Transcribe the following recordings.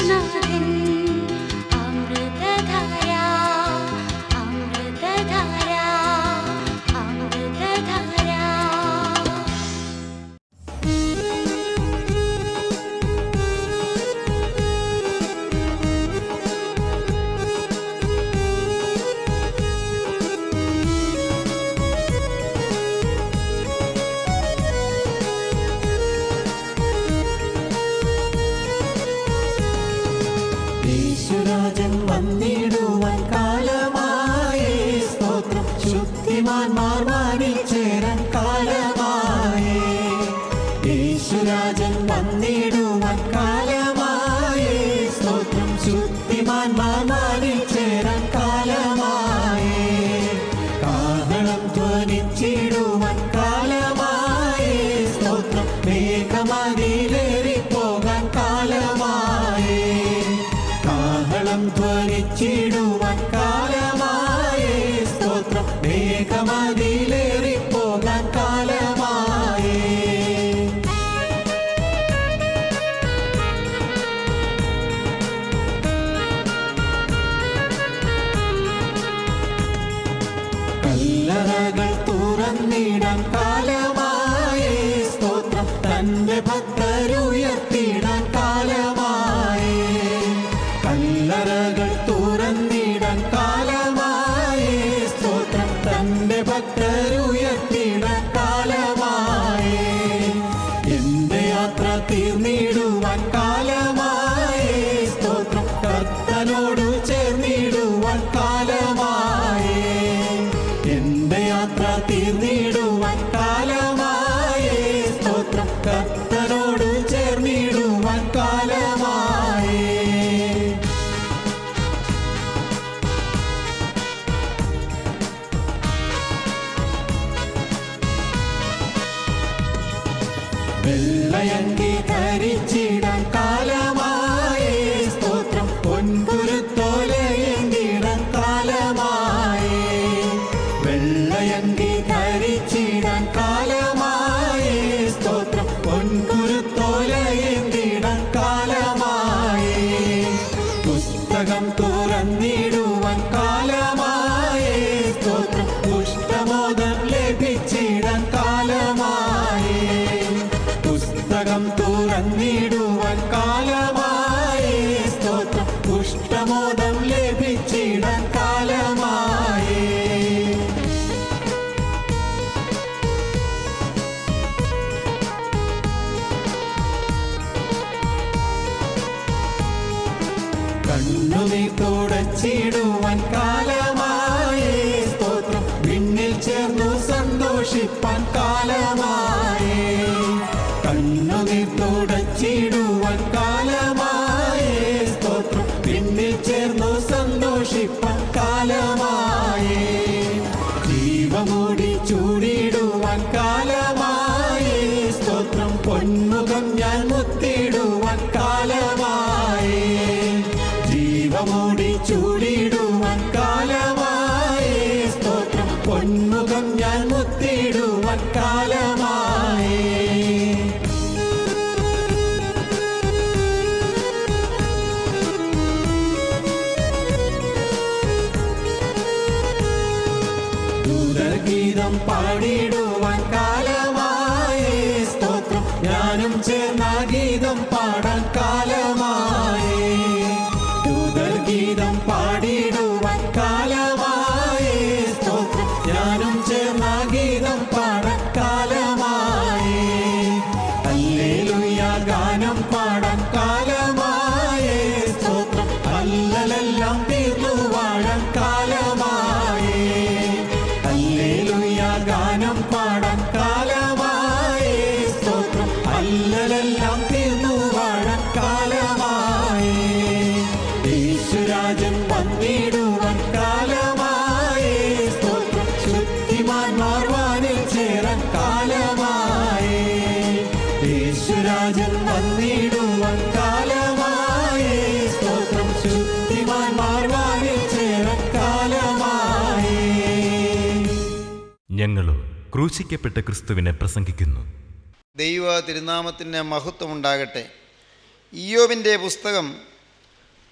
ഞങ്ങളോ ക്രൂശിക്കപ്പെട്ട ക്രിസ്തുവിനെ പ്രസംഗിക്കുന്നു. ദൈവ തിരുനാമത്തിന് മഹത്വമുണ്ടാകട്ടെ. ഇയ്യോബിൻ്റെ പുസ്തകം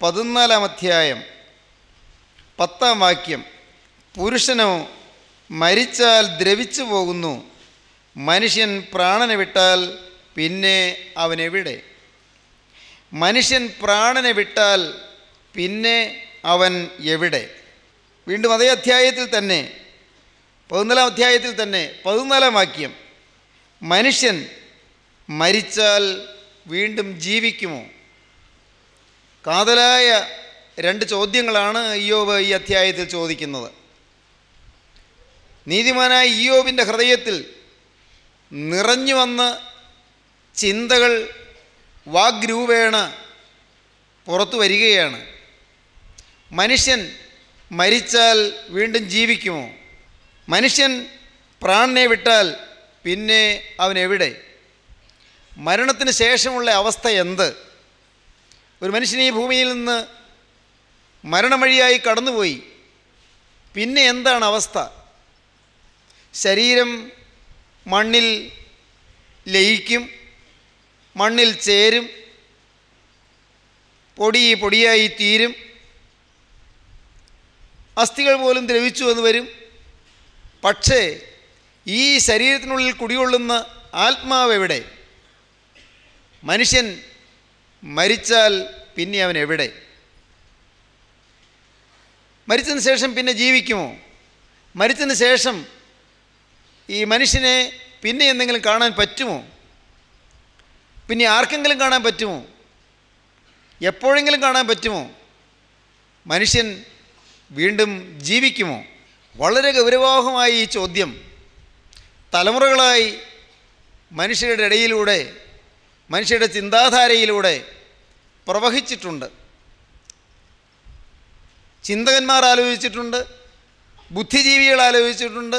14 അധ്യായം 10 വാക്യം. പുരുഷനോ മരിച്ചാൽ ദ്രവിച്ചു പോകുന്നു, മനുഷ്യൻ പ്രാണനെ വിട്ടാൽ പിന്നെ അവനെവിടെ? മനുഷ്യൻ പ്രാണനെ വിട്ടാൽ പിന്നെ അവൻ എവിടെ? വീണ്ടും അതേ അധ്യായത്തിൽ തന്നെ 14 അധ്യായത്തിൽ തന്നെ 14 വാക്യം. മനുഷ്യൻ മരിച്ചാൽ വീണ്ടും ജീവിക്കുമോ? കാതലായ 2 ചോദ്യങ്ങളാണ് ഇയ്യോബ് ഈ അധ്യായത്തിൽ ചോദിക്കുന്നത്. നീതിമാനായ ഇയ്യോബിൻ്റെ ഹൃദയത്തിൽ നിറഞ്ഞു വന്ന ചിന്തകൾ വാഗ്രൂപേണ പുറത്തു വരികയാണ്. മനുഷ്യൻ മരിച്ചാൽ വീണ്ടും ജീവിക്കുമോ? മനുഷ്യൻ പ്രാണനെ വിട്ടാൽ പിന്നെ അവനെവിടെ? മരണത്തിന് ശേഷമുള്ള അവസ്ഥ എന്ത്? ഒരു മനുഷ്യൻ ഈ ഭൂമിയിൽ നിന്ന് മരണം വഴിയായി കടന്നുപോയി, പിന്നെ എന്താണ് അവസ്ഥ? ശരീരം മണ്ണിൽ ലയിക്കും, മണ്ണിൽ ചേരും, പൊടിയായി തീരും, അസ്ഥികൾ പോലും ദ്രവിച്ചു എന്ന് വരും. പക്ഷേ ഈ ശരീരത്തിനുള്ളിൽ കുടികൊള്ളുന്ന ആത്മാവ് എവിടെ? മനുഷ്യൻ മരിച്ചാൽ പിന്നെ അവൻ എവിടെ? മരിച്ചതിന് ശേഷം പിന്നെ ജീവിക്കുമോ? മരിച്ചതിന് ശേഷം ഈ മനുഷ്യനെ പിന്നെ എന്തെങ്കിലും കാണാൻ പറ്റുമോ? പിന്നെ ആർക്കെങ്കിലും കാണാൻ പറ്റുമോ? എപ്പോഴെങ്കിലും കാണാൻ പറ്റുമോ? മനുഷ്യൻ വീണ്ടും ജീവിക്കുമോ? വളരെ ഗൗരവമായ ഈ ചോദ്യം തലമുറകളായി മനുഷ്യരുടെ ഇടയിലൂടെ, മനുഷ്യരുടെ ചിന്താധാരയിലൂടെ പ്രവഹിച്ചിട്ടുണ്ട്. ചിന്തകന്മാർ ആലോചിച്ചിട്ടുണ്ട്, ബുദ്ധിജീവികൾ ആലോചിച്ചിട്ടുണ്ട്.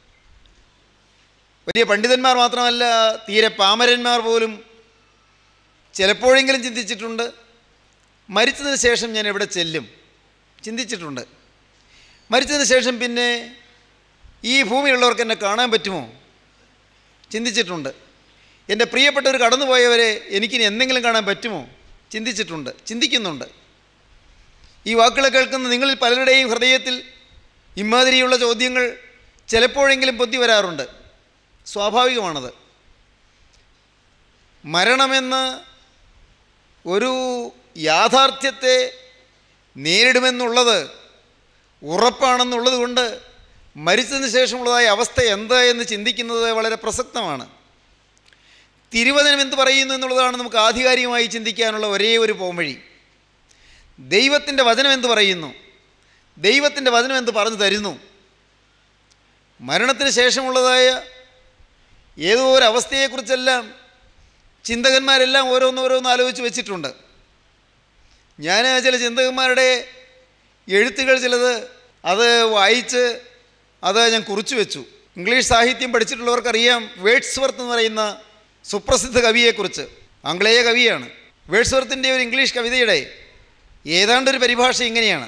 വലിയ പണ്ഡിതന്മാർ മാത്രമല്ല, തീരെ പാമരന്മാർ പോലും ചിലപ്പോഴെങ്കിലും ചിന്തിച്ചിട്ടുണ്ട്. മരിച്ചതിന് ശേഷം ഞാൻ എവിടെ ചെല്ലും? ചിന്തിച്ചിട്ടുണ്ട്. മരിച്ചതിന് ശേഷം പിന്നെ ഈ ഭൂമിയിലുള്ളവർക്ക് എന്നെ കാണാൻ പറ്റുമോ? ചിന്തിച്ചിട്ടുണ്ട്. എൻ്റെ പ്രിയപ്പെട്ടവർ കടന്നുപോയവരെ എനിക്കിനി എന്തെങ്കിലും കാണാൻ പറ്റുമോ? ചിന്തിച്ചിട്ടുണ്ട്, ചിന്തിക്കുന്നുണ്ട്. ഈ വാക്കുകൾ കേൾക്കുന്ന നിങ്ങളിൽ പലരുടെയും ഹൃദയത്തിൽ ഇമാതിരിയുള്ള ചോദ്യങ്ങൾ ചിലപ്പോഴെങ്കിലും പൊന്തി വരാറുണ്ട്. സ്വാഭാവികമാണത്. മരണമെന്ന ഒരു യാഥാർത്ഥ്യത്തെ നേരിടുമെന്നുള്ളത് ഉറപ്പാണെന്നുള്ളത് കൊണ്ട് മരിച്ചതിന് ശേഷമുള്ളതായ അവസ്ഥ എന്താ എന്ന് ചിന്തിക്കുന്നത് വളരെ പ്രസക്തമാണ്. തിരുവചനം എന്ത് പറയുന്നു എന്നുള്ളതാണ് നമുക്ക് ആധികാരികമായി ചിന്തിക്കാനുള്ള ഒരേ ഒരു പോംവഴി. ദൈവത്തിൻ്റെ വചനം എന്ത് പറയുന്നു? ദൈവത്തിൻ്റെ വചനം എന്ത് പറഞ്ഞു തരുന്നു? മരണത്തിന് ശേഷമുള്ളതായ ഏതോ ഒരു അവസ്ഥയെക്കുറിച്ചെല്ലാം ചിന്തകന്മാരെല്ലാം ഓരോന്നോരോന്ന് ആലോചിച്ച് വെച്ചിട്ടുണ്ട്. ഞാൻ ചില ചിന്തകന്മാരുടെ എഴുത്തുകൾ ചിലത് അത് വായിച്ച് അത് ഞാൻ കുറിച്ചു വെച്ചു. ഇംഗ്ലീഷ് സാഹിത്യം പഠിച്ചിട്ടുള്ളവർക്കറിയാം വേഡ്സ്വർത്ത് എന്ന് പറയുന്ന സുപ്രസിദ്ധ കവിയെക്കുറിച്ച്. ആംഗ്ലേയ കവിയാണ്. വേഡ്സ്വർത്തിൻ്റെ ഒരു ഇംഗ്ലീഷ് കവിതയുടെ ഏതാണ്ടൊരു പരിഭാഷ ഇങ്ങനെയാണ്.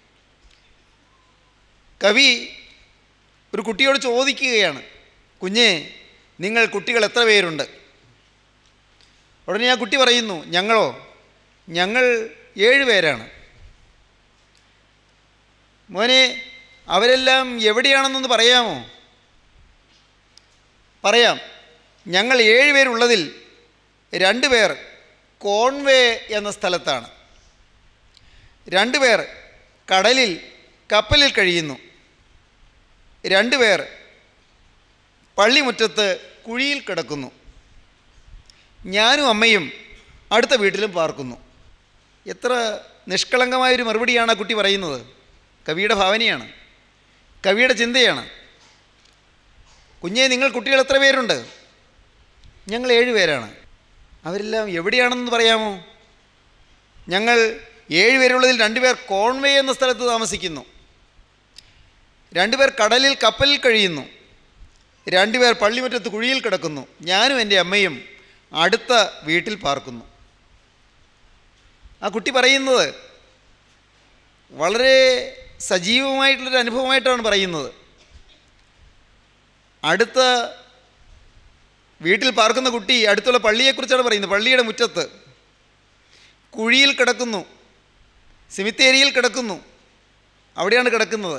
കവി ഒരു കുട്ടിയോട് ചോദിക്കുകയാണ്, കുഞ്ഞേ, നിങ്ങൾ കുട്ടികൾ എത്ര പേരുണ്ട്? ഉടനെ ആ കുട്ടി പറയുന്നു, ഞങ്ങൾ 7 പേരാണ്. മോനെ, അവരെല്ലാം എവിടെയാണെന്നൊന്ന് പറയാമോ? പറയാം. ഞങ്ങൾ 7 പേരുള്ളതിൽ 2 പേർ കോൺവേ എന്ന സ്ഥലത്താണ്, 2 പേർ കടലിൽ കപ്പലിൽ കഴിയുന്നു, 2 പേർ പള്ളിമുറ്റത്ത് കുഴിയിൽ കിടക്കുന്നു, ഞാനും അമ്മയും അടുത്ത വീട്ടിലും പാർക്കുന്നു. എത്ര നിഷ്കളങ്കമായൊരു മറുപടിയാണ് ആ കുട്ടി പറയുന്നത്. കവിയുടെ ഭാവനയാണ്, കവിയുടെ ചിന്തയാണ്. കുഞ്ഞേ, നിങ്ങൾ കുട്ടികൾ എത്ര പേരുണ്ട്? ഞങ്ങൾ 7 പേരാണ്. അവരെല്ലാം എവിടെയാണെന്ന് പറയാമോ? ഞങ്ങൾ 7 പേരുള്ളതിൽ 2 പേർ കോൺവേ എന്ന സ്ഥലത്ത് താമസിക്കുന്നു, 2 പേർ കടലിൽ കപ്പലിൽ കഴിയുന്നു, 2 പേർ പള്ളിമുറ്റത്ത് കുഴിയിൽ കിടക്കുന്നു, ഞാനും എൻ്റെ അമ്മയും അടുത്ത വീട്ടിൽ പാർക്കുന്നു. ആ കുട്ടി പറയുന്നത് വളരെ സജീവമായിട്ടുള്ളൊരു അനുഭവമായിട്ടാണ് പറയുന്നത്. അടുത്ത വീട്ടിൽ പാർക്കുന്ന കുട്ടി അടുത്തുള്ള പള്ളിയെക്കുറിച്ചാണ് പറയുന്നത്. പള്ളിയുടെ മുറ്റത്ത് കുഴിയിൽ കിടക്കുന്നു, സെമിത്തേരിയിൽ കിടക്കുന്നു. അവിടെയാണ് കിടക്കുന്നത്.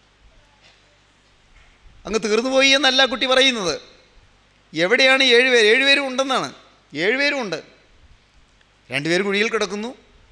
അങ്ങ് തീർന്നുപോയി എന്നല്ല കുട്ടി പറയുന്നത്. എവിടെയാണ് 7 പേര്? 7 പേരും ഉണ്ടെന്നാണ്. 7 പേരും ഉണ്ട്. 2 പേര് കുഴിയിൽ കിടക്കുന്നു,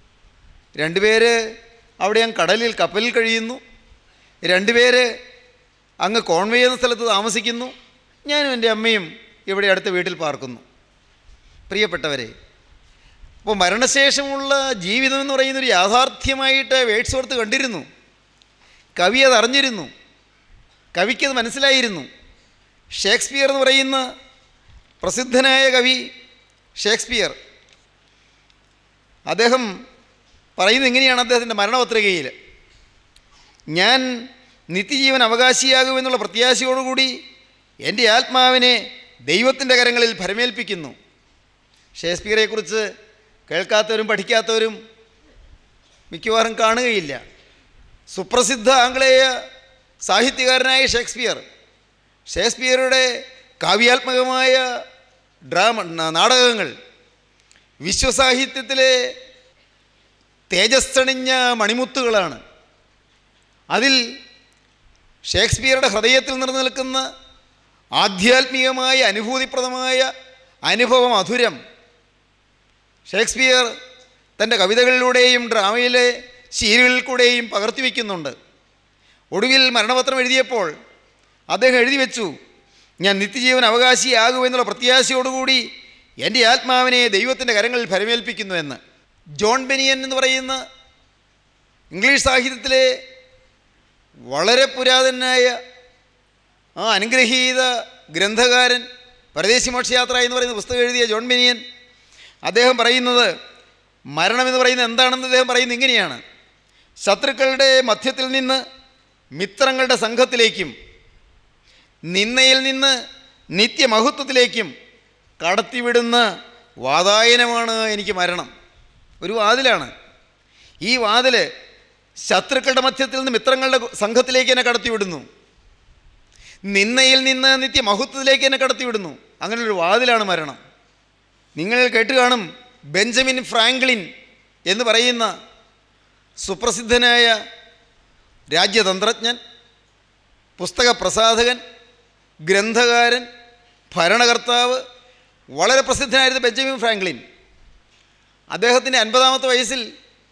2 പേര് അവിടെ അങ്ങ് കടലിൽ കപ്പലിൽ കഴിയുന്നു, 2 പേര് അങ്ങ് കോൺവേ എന്ന സ്ഥലത്ത് താമസിക്കുന്നു, ഞാനും എൻ്റെ അമ്മയും ഇവിടെ അടുത്ത വീട്ടിൽ പാർക്കുന്നു. പ്രിയപ്പെട്ടവരെ, അപ്പോൾ മരണശേഷമുള്ള ജീവിതം എന്ന് പറയുന്നൊരു യാഥാർത്ഥ്യമായിട്ട് വേഡ്സ്വർത്ത് കണ്ടിരുന്നു. കവി അത് അറിഞ്ഞിരുന്നു, കവിക്കത് മനസ്സിലായിരുന്നു. ഷേക്സ്പിയർ എന്ന് പറയുന്ന പ്രസിദ്ധനായ കവി ഷേക്സ്പിയർ, അദ്ദേഹം പറയുന്നത് ഇങ്ങനെയാണ് അദ്ദേഹത്തിൻ്റെ മരണപത്രികയിൽ: ഞാൻ നിത്യജീവൻ അവകാശിയാകുമെന്നുള്ള പ്രത്യാശയോടുകൂടി എൻ്റെ ആത്മാവിനെ ദൈവത്തിൻ്റെ കരങ്ങളിൽ ഭരമേൽപ്പിക്കുന്നു. ഷേക്സ്പിയറെക്കുറിച്ച് കേൾക്കാത്തവരും പഠിക്കാത്തവരും മിക്കവാറും കാണുകയില്ല. സുപ്രസിദ്ധ ആംഗലേയ സാഹിത്യകാരനായ ഷേക്സ്പിയറുടെ കാവ്യാത്മകമായ നാടകങ്ങൾ വിശ്വസാഹിത്യത്തിലെ തേജസ്സണിഞ്ഞ മണിമുത്തുകളാണ്. അതിൽ ഷേക്സ്പിയറുടെ ഹൃദയത്തിൽ നിലനിൽക്കുന്ന ആധ്യാത്മികമായ അനുഭൂതിപ്രദമായ അനുഭവ മധുരം ഷേക്സ്പിയർ തൻ്റെ കവിതകളിലൂടെയും ഡ്രാമയിലെ ശീലുകളിൽ കൂടെയും പകർത്തി വയ്ക്കുന്നുണ്ട്. ഒടുവിൽ മരണപത്രം എഴുതിയപ്പോൾ അദ്ദേഹം എഴുതി വെച്ചു: ഞാൻ നിത്യജീവൻ അവകാശിയാകുമെന്നുള്ള പ്രത്യാശയോടുകൂടി എൻ്റെ ആത്മാവിനെ ദൈവത്തിൻ്റെ കരങ്ങളിൽ ഭരമേൽപ്പിക്കുന്നു എന്ന്. ജോൺ ബെനിയൻ എന്ന് പറയുന്ന ഇംഗ്ലീഷ് സാഹിത്യത്തിലെ വളരെ പുരാതനായ അനുഗ്രഹീത ഗ്രന്ഥകാരൻ, പരദേശി മോക്ഷയാത്ര എന്ന് പറയുന്ന പുസ്തകം എഴുതിയ ജോൺ ബെനിയൻ, അദ്ദേഹം പറയുന്നത്, മരണമെന്ന് പറയുന്നത് എന്താണെന്ന് അദ്ദേഹം പറയുന്നത് ഇങ്ങനെയാണ്: ശത്രുക്കളുടെ മധ്യത്തിൽ നിന്ന് മിത്രങ്ങളുടെ സംഘത്തിലേക്കും നിന്നയിൽ നിന്ന് നിത്യമഹത്വത്തിലേക്കും കടത്തിവിടുന്ന വാതായനമാണ് എനിക്ക് മരണം. ഒരു വാതിലാണ്. ഈ വാതിൽ ശത്രുക്കളുടെ മധ്യത്തിൽ നിന്ന് മിത്രങ്ങളുടെ സംഘത്തിലേക്ക് എന്നെ കടത്തിവിടുന്നു, നിന്നയിൽ നിന്ന് നിത്യമഹത്വത്തിലേക്ക് എന്നെ കടത്തിവിടുന്നു. അങ്ങനെയൊരു വാതിലാണ് മരണം. നിങ്ങൾ കേട്ട് കാണും, ബെഞ്ചമിൻ ഫ്രാങ്ക്ലിൻ എന്ന് പറയുന്ന സുപ്രസിദ്ധനായ രാജ്യതന്ത്രജ്ഞൻ, പുസ്തക പ്രസാധകൻ, ഗ്രന്ഥകാരൻ, ഭരണകർത്താവ്, വളരെ പ്രസിദ്ധനായിരുന്നു ബെഞ്ചമിൻ ഫ്രാങ്ക്ലിൻ. അദ്ദേഹത്തിൻ്റെ 50-ാമത്തെ വയസ്സിൽ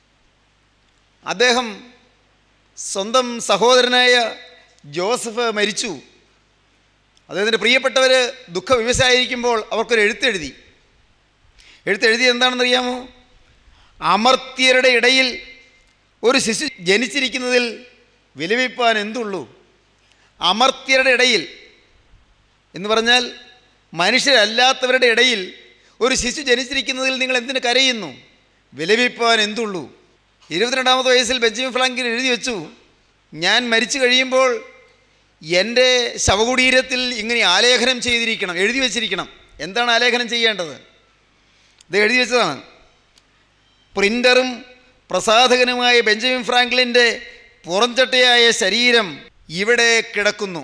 അദ്ദേഹം സ്വന്തം സഹോദരനായ ജോസഫ് മരിച്ചു. അദ്ദേഹത്തിൻ്റെ പ്രിയപ്പെട്ടവർ ദുഃഖവിവശരായിരിക്കുമ്പോൾ അവർക്കൊരു എഴുത്തെഴുതി എന്താണെന്നറിയാമോ? അമർത്യരുടെ ഇടയിൽ ഒരു ശിശു ജനിച്ചിരിക്കുന്നതിൽ വിലപിപ്പാൻ എന്തുള്ളൂ. അമർത്യരുടെ ഇടയിൽ എന്ന് പറഞ്ഞാൽ മനുഷ്യരല്ലാത്തവരുടെ ഇടയിൽ ഒരു ശിശു ജനിച്ചിരിക്കുന്നതിൽ നിങ്ങൾ എന്തിനു കരയുന്നു? വിലപിപ്പാൻ എന്തുള്ളൂ. 22-ാമത്തെ വയസ്സിൽ ബെഞ്ചമിൻ ഫ്രാങ്ക്ലിൻ എഴുതി വെച്ചു: ഞാൻ മരിച്ചു കഴിയുമ്പോൾ എൻ്റെ ശവകുടീരത്തിൽ ഇങ്ങനെ ആലേഖനം ചെയ്തിരിക്കണം, എഴുതി വച്ചിരിക്കണം. എന്താണ് ആലേഖനം ചെയ്യേണ്ടത്? ഇത് എഴുതി വെച്ചതാണ്: പ്രിൻ്ററും പ്രസാധകനുമായ ബെഞ്ചമിൻ ഫ്രാങ്ക്ലിൻ്റെ പുറംചട്ടയായ ശരീരം ഇവിടെ കിടക്കുന്നു.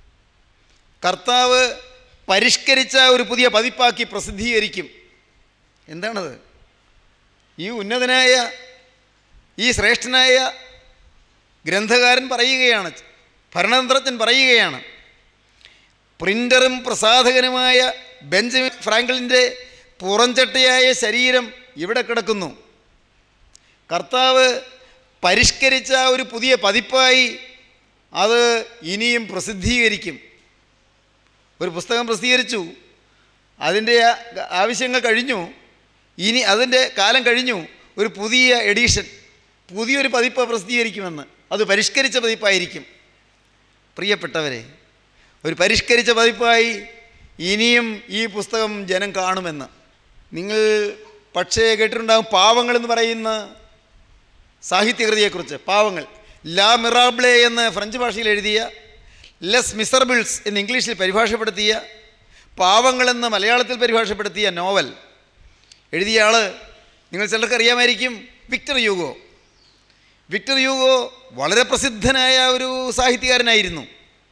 കർത്താവ് പരിഷ്കരിച്ച ഒരു പുതിയ പതിപ്പാക്കി പ്രസിദ്ധീകരിക്കും. എന്താണത്? ഈ ഉന്നതനായ, ഈ ശ്രേഷ്ഠനായ ഗ്രന്ഥകാരൻ പറയുകയാണ്, ഭരണതന്ത്രജ്ഞൻ പറയുകയാണ്, പ്രിൻ്ററും പ്രസാധകനുമായ ബെഞ്ചമിൻ ഫ്രാങ്ക്ലിൻ്റെ പുറംചട്ടയായ ശരീരം ഇവിടെ കിടക്കുന്നു. കർത്താവ് പരിഷ്കരിച്ച ഒരു പുതിയ പതിപ്പായി അത് ഇനിയും പ്രസിദ്ധീകരിക്കും. ഒരു പുസ്തകം പ്രസിദ്ധീകരിച്ചു, അതിൻ്റെ ആവശ്യങ്ങൾ കഴിഞ്ഞു, ഇനി അതിൻ്റെ കാലം കഴിഞ്ഞു, ഒരു പുതിയ എഡിഷൻ, പുതിയൊരു പതിപ്പ് പ്രസിദ്ധീകരിക്കുമെന്ന്. അത് പരിഷ്കരിച്ച പതിപ്പായിരിക്കും. പ്രിയപ്പെട്ടവരെ, ഒരു പരിഷ്കരിച്ച പതിപ്പായി ഇനിയും ഈ പുസ്തകം ജനം കാണുമെന്ന്. നിങ്ങൾ പക്ഷേ കേട്ടിട്ടുണ്ടാകും പാവങ്ങളെന്ന് പറയുന്ന സാഹിത്യകൃതിയെക്കുറിച്ച്. പാവങ്ങൾ, ലാ മിറാബ്ലെ എന്ന് ഫ്രഞ്ച് ഭാഷയിൽ എഴുതിയ, ലെസ് മിസറബിൾസ് എന്ന് ഇംഗ്ലീഷിൽ പരിഭാഷപ്പെടുത്തിയ, പാവങ്ങളെന്ന് മലയാളത്തിൽ പരിഭാഷപ്പെടുത്തിയ നോവൽ എഴുതിയ ആൾ നിങ്ങൾ ചിലർക്ക് അറിയാമായിരിക്കും, വിക്ടർ യൂഗോ. വിക്ടർ യൂഗോ വളരെ പ്രസിദ്ധനായ ഒരു സാഹിത്യകാരനായിരുന്നു.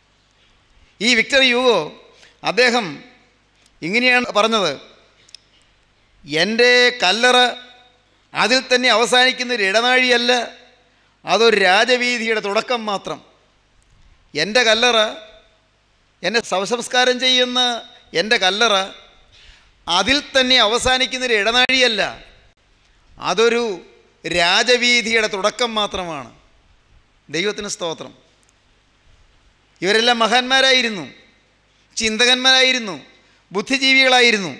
ഈ വിക്ടർ യൂഗോ അദ്ദേഹം ഇങ്ങനെയാണ് പറഞ്ഞത്: എൻ്റെ കല്ലറ അതിൽ തന്നെ അവസാനിക്കുന്ന ഒരു ഇടനാഴിയല്ല, അതൊരു രാജവീതിയുടെ തുടക്കം മാത്രം. എൻ്റെ കല്ലറ, എന്നെ ശവസംസ്കാരം ചെയ്യുന്ന എൻ്റെ കല്ലറ അതിൽ തന്നെ അവസാനിക്കുന്നൊരു ഇടനാഴിയല്ല, അതൊരു രാജവീതിയുടെ തുടക്കം മാത്രമാണ്. ദൈവത്തിന് സ്തോത്രം. ഇവരെല്ലാം മഹാന്മാരായിരുന്നു, ചിന്തകന്മാരായിരുന്നു, ബുദ്ധിജീവികളായിരുന്നു.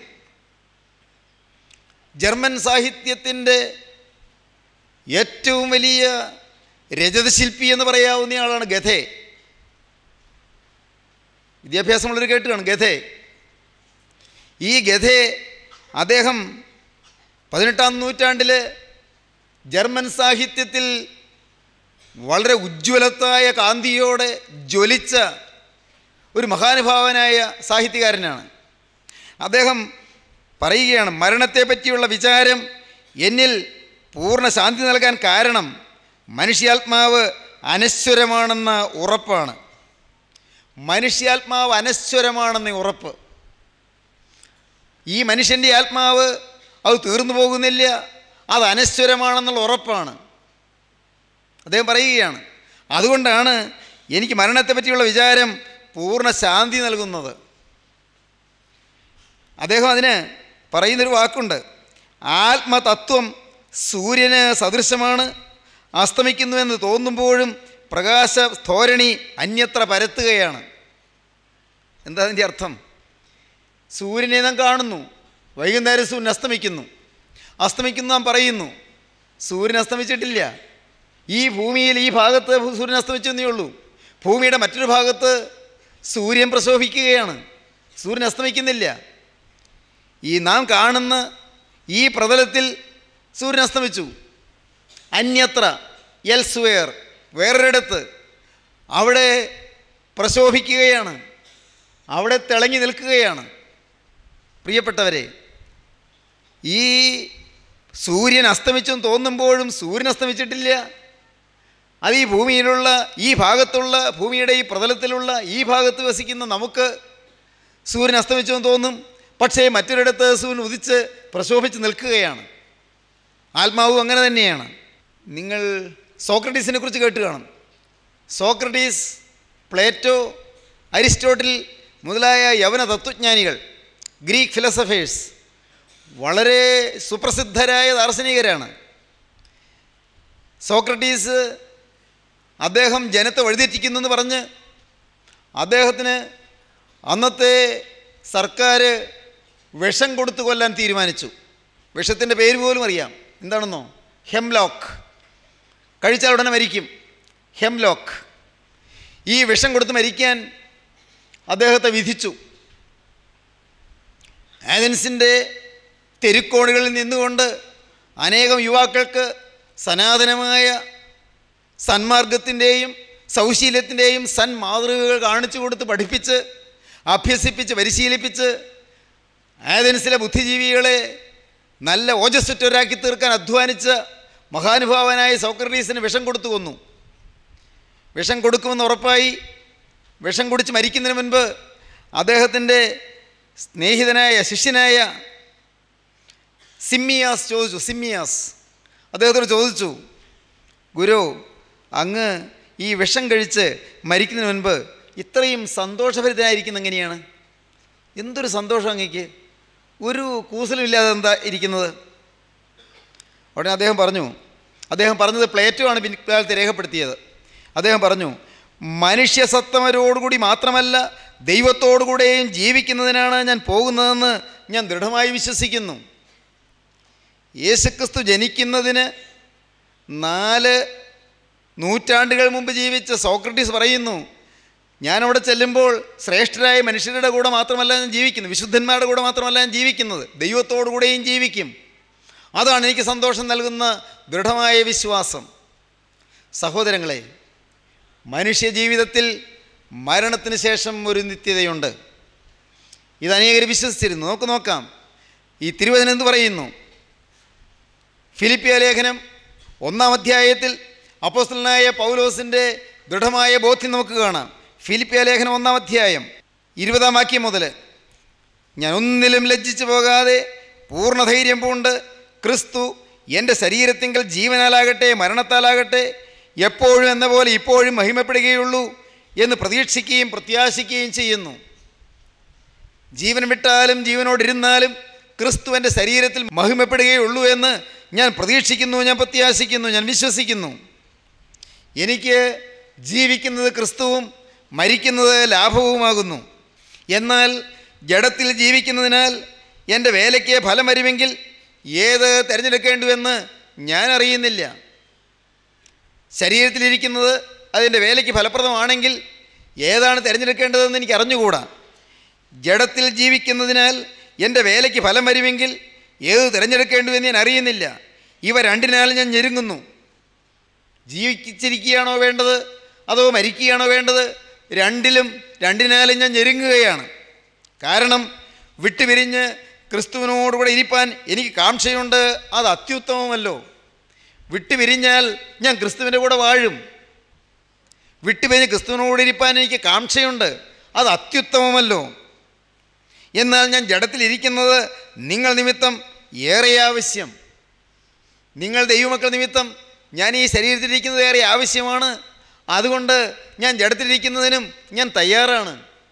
ജർമ്മൻ സാഹിത്യത്തിൻ്റെ ഏറ്റവും വലിയ രജതശില്പി എന്ന് പറയാവുന്ന ആളാണ് ഗഥെ. വിദ്യാഭ്യാസമുള്ളവർ കേട്ട് കാണും ഗഥെ. ഈ ഗഥെ അദ്ദേഹം 18-ാം നൂറ്റാണ്ടിൽ ജർമ്മൻ സാഹിത്യത്തിൽ വളരെ ഉജ്ജ്വലത്തായ കാന്തിയോടെ ജ്വലിച്ച ഒരു മഹാനുഭാവനായ സാഹിത്യകാരനാണ്. അദ്ദേഹം പറയുകയാണ്, മരണത്തെപ്പറ്റിയുള്ള വിചാരം എന്നിൽ പൂർണ്ണ ശാന്തി നൽകാൻ കാരണം മനുഷ്യാത്മാവ് അനശ്വരമാണെന്ന ഉറപ്പാണ്. മനുഷ്യാത്മാവ് അനശ്വരമാണെന്ന ഉറപ്പ്. ഈ മനുഷ്യൻ്റെ ആത്മാവ് അത് തീർന്നു പോകുന്നില്ല, അത് അനശ്വരമാണെന്നുള്ള ഉറപ്പാണ്. അദ്ദേഹം പറയുകയാണ്, അതുകൊണ്ടാണ് എനിക്ക് മരണത്തെപ്പറ്റിയുള്ള വിചാരം പൂർണ്ണ ശാന്തി നൽകുന്നത്. അദ്ദേഹം അതിന് പറയുന്നൊരു വാക്കുണ്ട്, ആത്മതത്വം സൂര്യന് സദൃശമാണ്. അസ്തമിക്കുന്നുവെന്ന് തോന്നുമ്പോഴും പ്രകാശ ധോരണി അന്യത്ര പരത്തുകയാണ്. എന്താ അതിൻ്റെ അർത്ഥം? സൂര്യനെ നാം കാണുന്നു, വൈകുന്നേരം സൂര്യൻ അസ്തമിക്കുന്നു. അസ്തമിക്കുന്നു നാം പറയുന്നു, സൂര്യൻ അസ്തമിച്ചിട്ടില്ല. ഈ ഭൂമിയിൽ ഈ ഭാഗത്ത് സൂര്യൻ അസ്തമിച്ചെന്നേ ഉള്ളൂ. ഭൂമിയുടെ മറ്റൊരു ഭാഗത്ത് സൂര്യൻ പ്രശോഭിക്കുകയാണ്, സൂര്യൻ അസ്തമിക്കുന്നില്ല. ഈ നാം കാണുന്ന ഈ പ്രതലത്തിൽ സൂര്യൻ അസ്തമിച്ചു. അന്യത്ര, എൽസ്വെയർ, വേറൊരിടത്ത് അവിടെ പ്രശോഭിക്കുകയാണ്, അവിടെ തിളങ്ങി നിൽക്കുകയാണ്. പ്രിയപ്പെട്ടവരെ, ഈ സൂര്യൻ അസ്തമിച്ചെന്ന് തോന്നുമ്പോഴും സൂര്യൻ അസ്തമിച്ചിട്ടില്ല. അത് ഈ ഭൂമിയിലുള്ള ഈ ഭാഗത്തുള്ള, ഭൂമിയുടെ ഈ പ്രതലത്തിലുള്ള ഈ ഭാഗത്ത് വസിക്കുന്ന നമുക്ക് സൂര്യൻ അസ്തമിച്ചെന്ന് തോന്നും, പക്ഷേ മറ്റൊരിടത്ത് സൂര്യൻ ഉദിച്ച് പ്രശോഭിച്ച് നിൽക്കുകയാണ്. ആത്മാവും അങ്ങനെ തന്നെയാണ്. നിങ്ങൾ സോക്രട്ടീസിനെ കുറിച്ച് കേട്ട് കാണും. സോക്രട്ടീസ്, പ്ലേറ്റോ, അരിസ്റ്റോട്ടിൽ മുതലായ യവന തത്വജ്ഞാനികൾ, ഗ്രീക്ക് ഫിലോസഫേഴ്സ് വളരെ സുപ്രസിദ്ധരായ ദാർശനികരാണ്. സോക്രട്ടീസ് അദ്ദേഹം ജനത്തെ വഴിതെറ്റിക്കുന്നെന്ന് പറഞ്ഞ് അദ്ദേഹത്തിന് അന്നത്തെ സർക്കാർ വിഷം കൊടുത്തു കൊല്ലാൻ തീരുമാനിച്ചു. വിഷത്തിൻ്റെ പേര് പോലും അറിയാം, എന്താണെന്നോ? ഹെംലോക്ക്. കഴിച്ചാൽ ഉടനെ മരിക്കും, ഹെംലോക്ക്. ഈ വിഷം കൊടുത്ത് മരിക്കാൻ അദ്ദേഹത്തെ വിധിച്ചു. ആഥൻസിൻ്റെ തെരുക്കോണുകളിൽ നിന്നുകൊണ്ട് അനേകം യുവാക്കൾക്ക് സനാതനമായ സന്മാർഗത്തിൻ്റെയും സൗശീല്യത്തിൻ്റെയും സന്മാതൃകകൾ കാണിച്ചു കൊടുത്ത് പഠിപ്പിച്ച് അഭ്യസിപ്പിച്ച് പരിശീലിപ്പിച്ച് ആഥൻസിലെ ബുദ്ധിജീവികളെ നല്ല ഓജസ്സുറ്റവരാക്കി തീർക്കാൻ അധ്വാനിച്ച മഹാനുഭാവനായ സോക്രട്ടീസിന് വിഷം കൊടുത്തു കൊന്നു. വിഷം കൊടുക്കുമെന്ന് ഉറപ്പായി. വിഷം കുടിച്ച് മരിക്കുന്നതിന് മുൻപ് അദ്ദേഹത്തിൻ്റെ സ്നേഹിതനായ ശിഷ്യനായ സിമ്മിയാസ് അദ്ദേഹത്തോട് ചോദിച്ചു, ഗുരു, അങ്ങ് ഈ വിഷം കഴിച്ച് മരിക്കുന്നതിന് മുൻപ് ഇത്രയും സന്തോഷഭരിതനായിരിക്കുന്നത് എങ്ങനെയാണ്? എന്തൊരു സന്തോഷം അങ്ങേക്ക്, ഒരു കൂസലുമില്ലാതെ എന്താ ഇരിക്കുന്നത്? ഉടനെ അദ്ദേഹം പറഞ്ഞത് പ്ലേറ്റോ ആണ് പിൻകാലത്ത് രേഖപ്പെടുത്തിയത്. അദ്ദേഹം പറഞ്ഞു, മനുഷ്യസത്തമരോടുകൂടി മാത്രമല്ല ദൈവത്തോടുകൂടെയും ജീവിക്കുന്നതിനാണ് ഞാൻ പോകുന്നതെന്ന് ഞാൻ ദൃഢമായി വിശ്വസിക്കുന്നു. യേശുക്രിസ്തു ജനിക്കുന്നതിന് 4 നൂറ്റാണ്ടുകൾ മുമ്പ് ജീവിച്ച സോക്രട്ടീസ് പറയുന്നു, ഞാനവിടെ ചെല്ലുമ്പോൾ ശ്രേഷ്ഠരായ മനുഷ്യരുടെ കൂടെ മാത്രമല്ല ഞാൻ ജീവിക്കുന്നത്, വിശുദ്ധന്മാരുടെ കൂടെ മാത്രമല്ല ഞാൻ ജീവിക്കുന്നത്, ദൈവത്തോടു കൂടെയും ജീവിക്കും. അതാണ് എനിക്ക് സന്തോഷം നൽകുന്ന ദൃഢമായ വിശ്വാസം. സഹോദരങ്ങളെ, മനുഷ്യജീവിതത്തിൽ മരണത്തിന് ശേഷം ഒരു നിത്യതയുണ്ട്. ഇത് അനേകർ വിശ്വസിച്ചിരുന്നു. നോക്കാം, ഈ തിരുവചനം എന്ത് പറയുന്നു? ഫിലിപ്പിയ ലേഖനം 1-ാം അധ്യായത്തിൽ അപ്പോസ്തലനായ പൗലോസിൻ്റെ ദൃഢമായ ബോധ്യം നമുക്ക് കാണാം. ഫിലിപ്പിയ ലേഖനം 1-ാം അധ്യായം 20-ാം വാക്യം മുതൽ, ഞാൻ ഒന്നിലും ലജ്ജിച്ചു പോകാതെ പൂർണ്ണധൈര്യം പൂണ്ട് ക്രിസ്തു എൻ്റെ ശരീരത്തിങ്കൽ ജീവനാലാകട്ടെ മരണത്താലാകട്ടെ എപ്പോഴും എന്ന പോലെ ഇപ്പോഴും മഹിമപ്പെടുകയുള്ളൂ എന്ന് പ്രതീക്ഷിക്കുകയും പ്രത്യാശിക്കുകയും ചെയ്യുന്നു. ജീവൻ വിട്ടാലും ജീവനോടിരുന്നാലും ക്രിസ്തു എൻ്റെ ശരീരത്തിൽ മഹിമപ്പെടുകയുള്ളൂ എന്ന് ഞാൻ പ്രതീക്ഷിക്കുന്നു, ഞാൻ പ്രത്യാശിക്കുന്നു, ഞാൻ വിശ്വസിക്കുന്നു. എനിക്ക് ജീവിക്കുന്നത് ക്രിസ്തുവും മരിക്കുന്നത് ലാഭവുമാകുന്നു. എന്നാൽ ജഡത്തിൽ ജീവിക്കുന്നതിനാൽ എൻ്റെ വേലയ്ക്ക് ഫലം വരുമെങ്കിൽ ഏത് തിരഞ്ഞെടുക്കേണ്ടുവെന്ന് ഞാൻ അറിയുന്നില്ല. ശരീരത്തിലിരിക്കുന്നത് അതിൻ്റെ വേലയ്ക്ക് ഫലപ്രദമാണെങ്കിൽ ഏതാണ് തിരഞ്ഞെടുക്കേണ്ടതെന്ന് എനിക്ക് അറിഞ്ഞുകൂടാ. ജഡത്തിൽ ജീവിക്കുന്നതിനാൽ എൻ്റെ വേലയ്ക്ക് ഫലം വരുമെങ്കിൽ ഏത് തിരഞ്ഞെടുക്കേണ്ടുവെന്ന് ഞാൻ അറിയുന്നില്ല. ഇവ രണ്ടിനാലും ഞാൻ ഞെരുങ്ങുന്നു. ജീവിച്ചിരിക്കുകയാണോ വേണ്ടത് അതോ മരിക്കുകയാണോ വേണ്ടത്? രണ്ടിനാലും ഞാൻ ഞെരുങ്ങുകയാണ്. കാരണം വിട്ടുപിരിഞ്ഞ് ക്രിസ്തുവിനോടുകൂടെ ഇരിപ്പാൻ എനിക്ക് കാംക്ഷയുണ്ട്. അത് അത്യുത്തമമല്ലോ. വിട്ടുപിരിഞ്ഞാൽ ഞാൻ ക്രിസ്തുവിൻ്റെ കൂടെ വാഴും. വിട്ടുപിരിഞ്ഞ് ക്രിസ്തുവിനോട് ഇരിപ്പാൻ എനിക്ക് കാംക്ഷയുണ്ട്. അത് അത്യുത്തമമല്ലോ. എന്നാൽ ഞാൻ ജഡത്തിലിരിക്കുന്നത് നിങ്ങൾ നിമിത്തം ഏറെ ആവശ്യം. നിങ്ങൾ ദൈവമക്കൾ നിമിത്തം ഞാൻ ഈ ശരീരത്തിലിരിക്കുന്നത് ഏറെ ആവശ്യമാണ്. അതുകൊണ്ട് ഞാൻ ജഡത്തിലിരിക്കുന്നതിനും ഞാൻ തയ്യാറാണ്.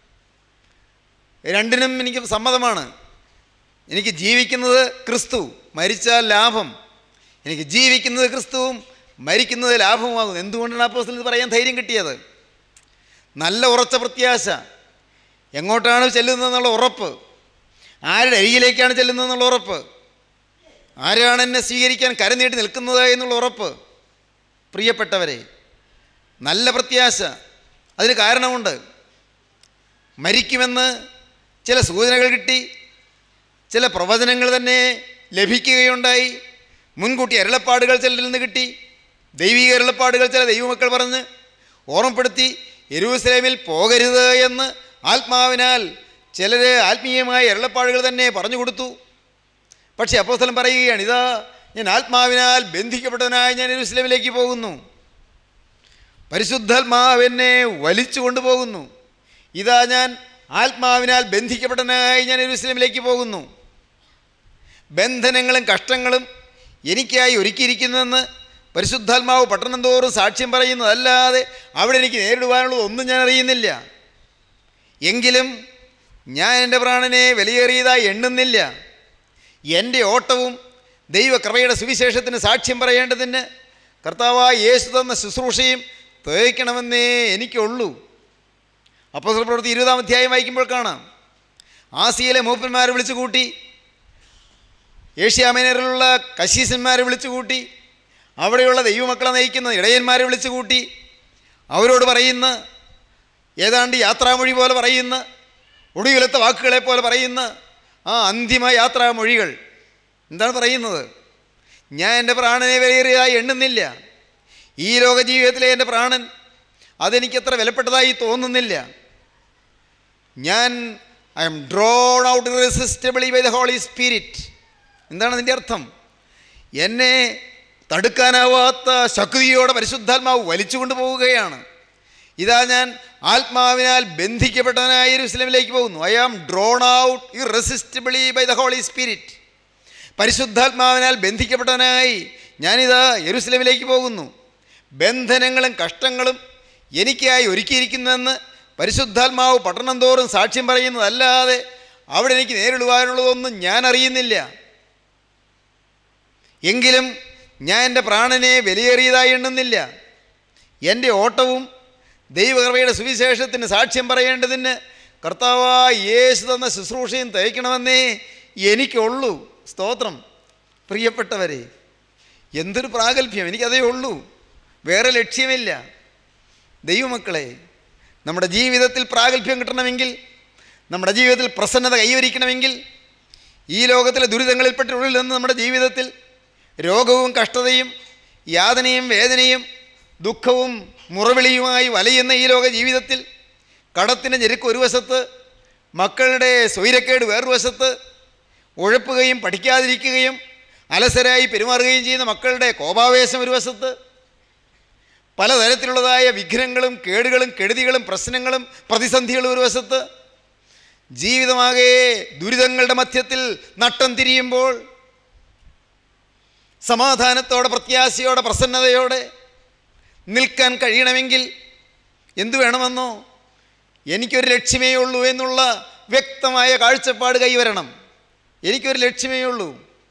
രണ്ടിനും എനിക്ക് സമ്മതമാണ്. എനിക്ക് ജീവിക്കുന്നത് ക്രിസ്തു, മരിച്ചാൽ ലാഭം. എനിക്ക് ജീവിക്കുന്നത് ക്രിസ്തുവും മരിക്കുന്നത് ലാഭവുമാകുന്നു. എന്തുകൊണ്ടാണ് അപ്പോസ്തലൻ ഇത് പറയാൻ ധൈര്യം കിട്ടിയത്? നല്ല ഉറച്ച പ്രത്യാശ. എങ്ങോട്ടാണ് ചെല്ലുന്നതെന്നുള്ള ഉറപ്പ്, ആരുടെ അരികിലേക്കാണ് ചെല്ലുന്നതെന്നുള്ള ഉറപ്പ്, ആരാണ് എന്നെ സ്വീകരിക്കാൻ കരനീട്ടി നിൽക്കുന്നത് എന്നുള്ള ഉറപ്പ്. പ്രിയപ്പെട്ടവരെ, നല്ല പ്രത്യാശ. അതിന് കാരണമുണ്ട്. മരിക്കുമെന്ന് ചില സൂചനകൾ കിട്ടി, ചില പ്രവചനങ്ങൾ തന്നെ ലഭിക്കുകയുണ്ടായി. മുൻകൂട്ടി അരുളപ്പാടുകൾ ചിലരിൽ നിന്ന് കിട്ടി. ദൈവിക അരുളപ്പാടുകൾ ചില ദൈവമക്കൾ പറഞ്ഞ് ഓർമ്മപ്പെടുത്തി യെരൂശലേമിൽ പോകരുത് എന്ന് ആത്മാവിനാൽ ചിലർ ആത്മീയമായ അരുളപ്പാടുകൾ തന്നെ പറഞ്ഞു കൊടുത്തു. പക്ഷേ അപ്പോസ്തലൻ പറയുകയാണ്, ഇതാ ഞാൻ ആത്മാവിനാൽ ബന്ധിക്കപ്പെട്ടവനായി ഞാൻ യെരൂശലേമിലേക്ക് പോകുന്നു. പരിശുദ്ധാത്മാവ് എന്നെ വലിച്ചു കൊണ്ടുപോകുന്നു. ഇതാ ഞാൻ ആത്മാവിനാൽ ബന്ധിക്കപ്പെട്ടവനായി ഞാൻ യെരൂശലേമിലേക്ക് പോകുന്നു. ബന്ധനങ്ങളും കഷ്ടങ്ങളും എനിക്കായി ഒരുക്കിയിരിക്കുന്നുവെന്ന് പരിശുദ്ധാത്മാവ് പട്ടണം തോറും സാക്ഷ്യം പറയുന്നതല്ലാതെ അവിടെ എനിക്ക് നേരിടുവാനുള്ളത് ഒന്നും ഞാൻ അറിയുന്നില്ല. എങ്കിലും ഞാൻ എൻ്റെ പ്രാണനെ വിലയേറിയതായി എണ്ണുന്നില്ല. എൻ്റെ ഓട്ടവും ദൈവകൃപയുടെ സുവിശേഷത്തിന് സാക്ഷ്യം പറയേണ്ടതിന് കർത്താവായ യേശു തന്ന ശുശ്രൂഷയും തേക്കണമെന്നേ എനിക്കുള്ളൂ. അപ്പോസ്തല പ്രവൃത്തി 20-ാം അധ്യായം വായിക്കുമ്പോൾ കാണാം, ആസിയയിലെ മൂപ്പന്മാരെ വിളിച്ചു കൂട്ടി, ഏഷ്യാമൈനറിലുള്ള കശീശന്മാരെ വിളിച്ചു കൂട്ടി, അവിടെയുള്ള ദൈവമക്കളെ നയിക്കുന്ന ഇടയന്മാരെ വിളിച്ചു കൂട്ടി, അവരോട് പറയുന്ന ഏതാണ്ട് യാത്രാമൊഴി പോലെ പറയുന്ന, ഒടുവിലത്തെ വാക്കുകളെ പോലെ പറയുന്ന ആ അന്തിമ യാത്രാമൊഴികൾ എന്താണ് പറയുന്നത്? ഞാൻ എൻ്റെ പ്രാണനെ വിലയേറിയതായി എണ്ണുന്നില്ല. ഈ ലോക ജീവിതത്തിലെ എൻ്റെ പ്രാണൻ അതെനിക്കത്ര വിലപ്പെട്ടതായി തോന്നുന്നില്ല. I am drawn out irresistibly by the Holy Spirit. എന്താണ് അതിൻ്റെ അർത്ഥം? എന്നെ തടുക്കാനാവാത്ത ശക്തിയോടെ പരിശുദ്ധാത്മാവ് വലിച്ചുകൊണ്ട് പോവുകയാണ്. ഇതാ ഞാൻ ആത്മാവിനാൽ ബന്ധിക്കപ്പെട്ടവനായ യെരൂശലേമിലേക്ക് പോകുന്നു. I am drawn out irresistibly by the Holy Spirit. പരിശുദ്ധാത്മാവിനാൽ ബന്ധിക്കപ്പെട്ടവനായി ഞാനിതാ യെരൂശലേമിലേക്ക് പോകുന്നു. ബന്ധനങ്ങളും കഷ്ടങ്ങളും എനിക്കായി ഒരുക്കിയിരിക്കുന്നുവെന്ന് പരിശുദ്ധാത്മാവ് പട്ടണം തോറും സാക്ഷ്യം പറയുന്നതല്ലാതെ അവിടെ എനിക്ക് നേരിടുവാനുള്ളതൊന്നും ഞാൻ അറിയുന്നില്ല. എങ്കിലും ഞാൻ എൻ്റെ പ്രാണനെ വിലയേറിയതായി എണ്ണുന്നില്ല. എൻ്റെ ഓട്ടവും ദൈവകൃപയുടെ സുവിശേഷത്തിന് സാക്ഷ്യം പറയേണ്ടതിന് കർത്താവായ യേശു തന്ന ശുശ്രൂഷയും തയ്ക്കണമെന്നേ എനിക്കുള്ളൂ. സ്തോത്രം. പ്രിയപ്പെട്ടവരെ, എന്തൊരു പ്രാഗൽഭ്യം! എനിക്കതേ ഉള്ളൂ, വേറെ ലക്ഷ്യമില്ല. ദൈവമക്കളെ, നമ്മുടെ ജീവിതത്തിൽ പ്രാഗൽഭ്യം കിട്ടണമെങ്കിൽ, നമ്മുടെ ജീവിതത്തിൽ പ്രസന്നത കൈവരിക്കണമെങ്കിൽ, ഈ ലോകത്തിലെ ദുരിതങ്ങളിൽപ്പെട്ടുള്ളിൽ നിന്ന് നമ്മുടെ ജീവിതത്തിൽ രോഗവും കഷ്ടതയും യാതനയും വേദനയും ദുഃഖവും മുറവിളിയുമായി വലയുന്ന ഈ ലോക ജീവിതത്തിൽ കടത്തിൻ്റെ ഞെരുക്ക് ഒരു വശത്ത്, മക്കളുടെ സ്വൈരക്കേട് വേറൊരു വശത്ത്, ഉഴപ്പുകയും പഠിക്കാതിരിക്കുകയും അലസരായി പെരുമാറുകയും ചെയ്യുന്ന മക്കളുടെ കോപാവേശം ഒരു വശത്ത്, പലതരത്തിലുള്ളതായ വിഘ്നങ്ങളും കേടുകളും കെടുതികളും പ്രശ്നങ്ങളും പ്രതിസന്ധികളും ഒരു വശത്ത്, ജീവിതമാകെ ദുരിതങ്ങളുടെ മധ്യത്തിൽ നട്ടം തിരിയുമ്പോൾ സമാധാനത്തോടെ, പ്രത്യാശയോടെ, പ്രസന്നതയോടെ നിൽക്കാൻ കഴിയണമെങ്കിൽ എന്തു വേണമെന്നോ? എനിക്കൊരു ലക്ഷ്യമേ ഉള്ളൂ എന്നുള്ള വ്യക്തമായ കാഴ്ചപ്പാട് കൈവരണം. എനിക്കൊരു ലക്ഷ്യമേ ഉള്ളൂ,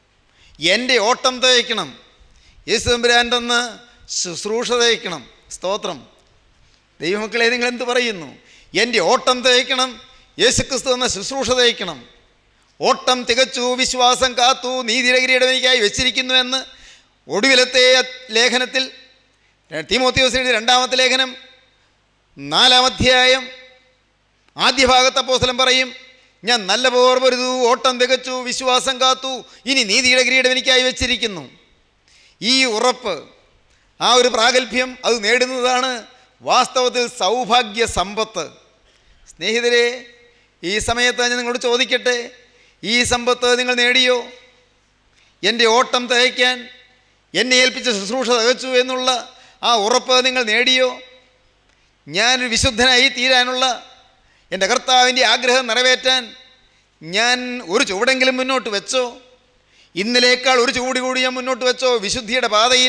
എൻ്റെ ഓട്ടം തയ്ക്കണം, യേശു തമ്പുരാൻ തന്ന ശുശ്രൂഷ തയ്ക്കണം. സ്തോത്രം. ദൈവമക്കളെ, നിങ്ങൾ എന്ത് പറയുന്നു? എൻ്റെ ഓട്ടം തയ്ക്കണം, യേശുക്രിസ്തു എന്ന ശുശ്രൂഷ തയ്ക്കണം. ഓട്ടം തികച്ചു, വിശ്വാസം കാത്തു, നീതിയുടെ കിരീടം എനിക്കായി വെച്ചിരിക്കുന്നുവെന്ന് ഒടുവിലത്തെ ലേഖനത്തിൽ തീമോഥെയോസിന് എഴുതിയ 2-ാമത്തെ ലേഖനം 4-ാം അധ്യായം ആദ്യ ഭാഗത്ത് അപ്പോസ്തലൻ പറയും, ഞാൻ നല്ല പോർ പൊരുതു, ഓട്ടം തികച്ചു, വിശ്വാസം കാത്തു, ഇനി നീതിയുടെ കിരീടം എനിക്കായി വെച്ചിരിക്കുന്നു. ഈ ഉറപ്പ്, ആ ഒരു പ്രാഗൽഭ്യം, അത് നേടുന്നതാണ് വാസ്തവത്തിൽ സൗഭാഗ്യ സമ്പത്ത്. സ്നേഹിതരെ, ഈ സമയത്ത് ഞാൻ നിങ്ങളോട് ചോദിക്കട്ടെ, ഈ സമ്പത്ത് നിങ്ങൾ നേടിയോ? എൻ്റെ ഓട്ടം തികയ്ക്കാൻ എന്നെ ഏൽപ്പിച്ച ശുശ്രൂഷ തികച്ചു എന്നുള്ള ആ ഉറപ്പ് നിങ്ങൾ നേടിയോ? ഞാനൊരു വിശുദ്ധനായി തീരാനുള്ള എൻ്റെ കർത്താവിൻ്റെ ആഗ്രഹം നിറവേറ്റാൻ ഞാൻ ഒരു ചുവടെങ്കിലും മുന്നോട്ട് വെച്ചോ? ഇന്നലേക്കാൾ ഒരു ചുവട് കൂടി ഞാൻ മുന്നോട്ട് വെച്ചോ വിശുദ്ധിയുടെ പാതയിൽ?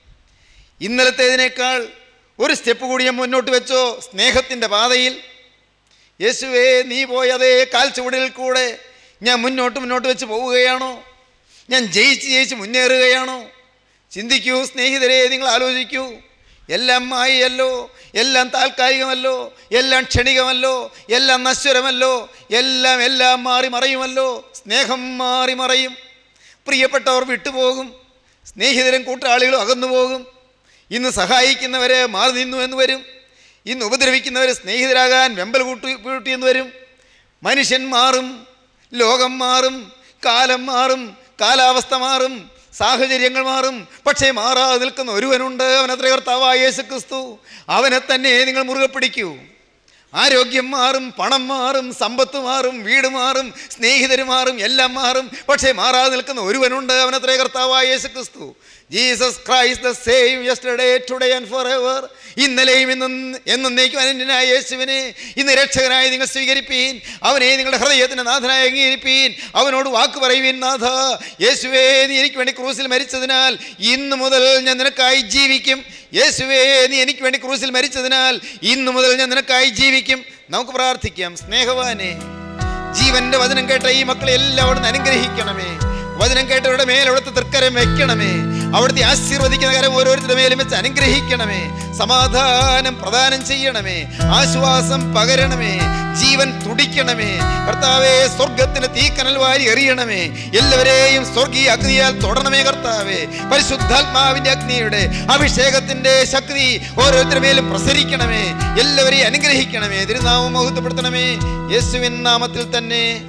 ഇന്നലത്തേതിനേക്കാൾ ഒരു സ്റ്റെപ്പ് കൂടി ഞാൻ മുന്നോട്ട് വെച്ചോ സ്നേഹത്തിൻ്റെ പാതയിൽ? യേശുവേ, നീ പോയ അതേ കാൽ ചുവടിൽ കൂടെ ഞാൻ മുന്നോട്ട് വെച്ച് പോവുകയാണോ? ഞാൻ ജയിച്ച് മുന്നേറുകയാണോ? ചിന്തിക്കൂ സ്നേഹിതരെ, നിങ്ങൾ ആലോചിക്കൂ. എല്ലാം മായയല്ലോ, എല്ലാം താൽക്കാലികമല്ലോ, എല്ലാം ക്ഷണികമല്ലോ, എല്ലാം നശ്വരമല്ലോ, എല്ലാം മാറി മറയുമല്ലോ. സ്നേഹം മാറി മറയും, പ്രിയപ്പെട്ടവർ വിട്ടുപോകും, സ്നേഹിതരും കൂട്ടാളികളും അകന്നു പോകും. ഇന്ന് സഹായിക്കുന്നവരെ മാറി നിന്നു എന്ന് വരും, ഇന്ന് ഉപദ്രവിക്കുന്നവർ സ്നേഹിതരാകാൻ വെമ്പൽ കൂട്ടി എന്ന് വരും. മനുഷ്യൻ മാറും, ലോകം മാറും, കാലം മാറും, കാലാവസ്ഥ മാറും, സാഹചര്യങ്ങൾ മാറും. പക്ഷേ മാറാതെ നിൽക്കുന്ന ഒരുവനുണ്ട്, അവനത്രേ കർത്താവായ യേശുക്രിസ്തു. അവനെ തന്നെ നിങ്ങൾ മുറുകെ പിടിക്കൂ. ആരോഗ്യം മാറും, പണം മാറും, സമ്പത്ത് മാറും, വീട് മാറും, സ്നേഹിതർ മാറും, എല്ലാം മാറും. പക്ഷേ മാറാതെ നിൽക്കുന്ന ഒരുവനുണ്ട്, അവനത്രേ കർത്താവായ യേശുക്രിസ്തു. Jesus Christ the same yesterday today and for ever. ഇന്നലെയും ഇന്നും എന്നേക്കും അനന്യനായ യേശുവിനെ ഇന്ന് രക്ഷകനായി നിങ്ങൾ സ്വീകരിപ്പീൻ. അവനെ നിങ്ങളുടെ ഹൃദയത്തിൻ്റെ നാഥനായി അംഗീകരിപ്പീൻ. അവനോട് വാക്ക് പറയുവീൻ, നാഥ യേശുവേ, നീ എനിക്ക് വേണ്ടി ക്രൂസിൽ മരിച്ചതിനാൽ ഇന്നു മുതൽ ഞാൻ നിനക്കായി ജീവിക്കും. യേശുവേ, നീ എനിക്ക് വേണ്ടി ക്രൂസിൽ മരിച്ചതിനാൽ ഇന്നു മുതൽ ഞാൻ നിനക്കായി ജീവിക്കും. നമുക്ക് പ്രാർത്ഥിക്കാം. സ്നേഹവാനെ, ജീവന്റെ വചനം കേട്ട ഈ മക്കളെ എല്ലാവരും അനുഗ്രഹിക്കണമേ. വചനം കേട്ടവരുടെ മേൽ അവിടുത്തെ തൃക്കരം വെക്കണമേ. അവിടുത്തെ ആശീർവദിക്കുന്ന കരം ഓരോരുത്തരുടെ മേലും വെച്ച് അനുഗ്രഹിക്കണമേ. സമാധാനം പ്രദാനം ചെയ്യണമേ. ആശ്വാസം പകരണമേ. ജീവൻ തുടിക്കണമേ. കർത്താവേ, സ്വർഗത്തിന് തീക്കനൽ വാരി എറിയണമേ. എല്ലാവരെയും സ്വർഗീയ അഗ്നിയാൽ തൊടണമേ. കർത്താവേ, പരിശുദ്ധാത്മാവിന്റെ അഗ്നിയുടെ അഭിഷേകത്തിന്റെ ശക്തി ഓരോരുത്തരുടെ മേലും പ്രസരിക്കണമേ. എല്ലാവരെയും അനുഗ്രഹിക്കണമേ. തിരുനാമം മഹത്വപ്പെടുത്തണമേ. യേശുവിൻ നാമത്തിൽ തന്നെ.